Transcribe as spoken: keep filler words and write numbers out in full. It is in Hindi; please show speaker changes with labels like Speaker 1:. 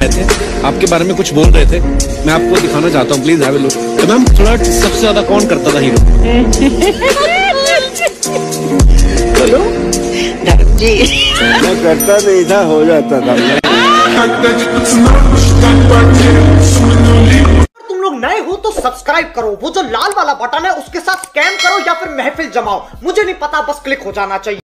Speaker 1: थे, आपके बारे में कुछ बोल रहे थे, मैं आपको दिखाना चाहता हूँ, प्लीज हैव अ लुक। तो मैम थोड़ा सबसे ज्यादा कौन करता था हीरो?
Speaker 2: बोलो जी।
Speaker 3: मैं करता नहीं था, हो जाता था।
Speaker 4: तुम लोग नए हो तो सब्सक्राइब करो, वो जो लाल वाला बटन है उसके साथ स्कैम करो या फिर महफिल जमाओ, मुझे नहीं पता, बस क्लिक हो जाना चाहिए।